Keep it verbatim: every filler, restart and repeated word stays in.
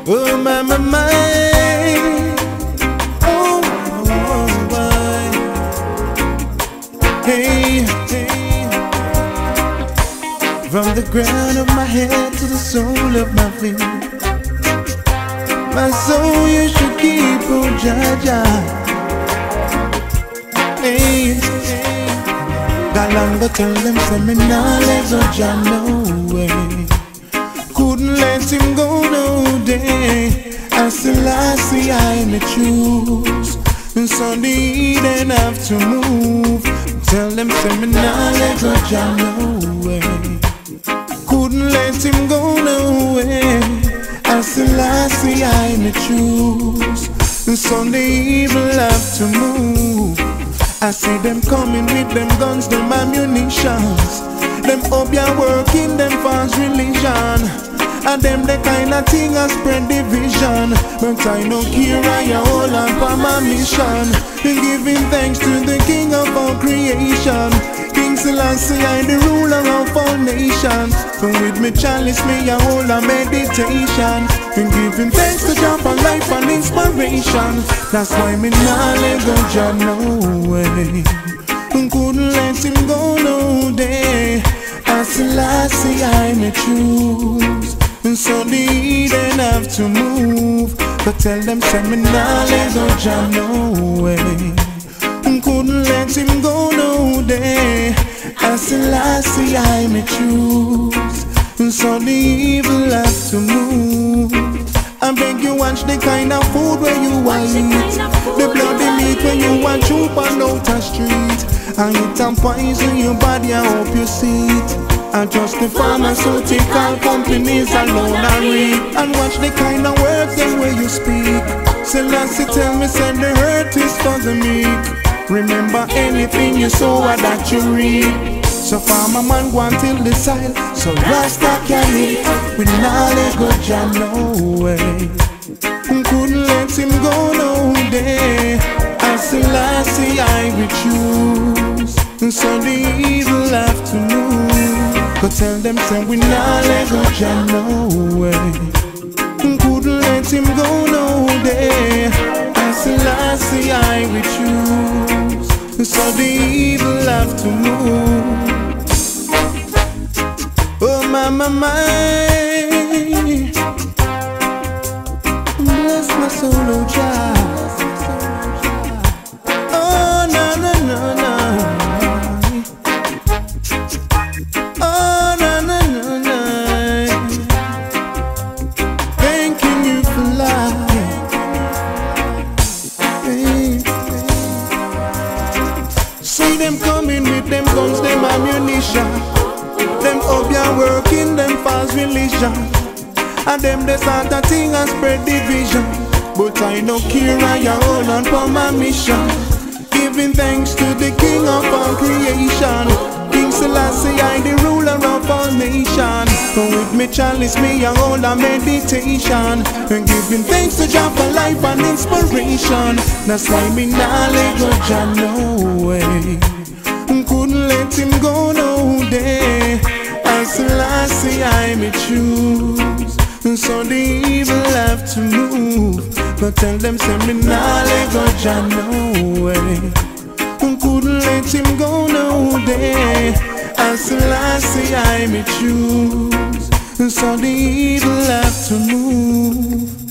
Oh my, my, my. Oh, oh, my. Hey, hey. From the ground of my head to the sole of my feet, my soul you should keep, oh Jaja. Hey, hey. Galanga tell them say me nah let go Jah no way. Couldn't let him go no day. I still I see I may choose, and so they then have to move. Tell them say me nah let go Jah no way. Couldn't let him go no way. I still I see I may choose, and so the evil have to move. I see them coming with them guns, them ammunitions. Them up ya working, them false religion. And them the kind of thing I spread division. But I don't care, I hold on for my mission, and giving thanks to the King of all creation. King Selassie, I the ruler of all nations. So with me chalice, me I hold a meditation, and giving thanks to Jah for life and inspiration. That's why me nah let go Jah no way. Couldn't let him go no day. As Selassie I may choose, and so they then have to move. But tell them say me nah let go Jah no way. Couldn't let him go no day. As Selassie I may choose, and so the evil have to move. I beg you watch the kind of food where you want eat, the bloody meat when you want choop on out a street. And it and poison your body, I hope you see it. And just the pharmaceutical companies alone I read. And watch the kind of words them where you speak. Selassie tell me say the hurt is for the meek. Remember anything you sow that you reap. So farmer man go and till the soil, so Rasta can eat. We nah let go Jah no way. Couldn't let him go no day. As Selassie I will choose, and so the evil have to move. Go tell them say we nah let go Jah no way. Couldn't let him go no day. As Selassie I will choose, and so the evil have to move. Oh my, my, my. Bless my soul, oh Jah. Oh na na na na. Oh na na na na. Thanking you for life. Hey, hey. See them coming with them guns, them ammunition. Them up ya working, them false religion. And them the sort of thing I spread division. But I no care, I hold on for my mission, giving thanks to the King of all creation. King Selassie, I the ruler of all nations. So with me chalice, me I hold a meditation, and giving thanks to Jah for life and inspiration. That's why me nah let go Jah no way. Couldn't let him go no day. As Selassie I may choose, and so the evil have to move. But tell them say me nah let go Jah no way. Couldn't let him go no day. As Selassie I may choose, and so the evil have to move.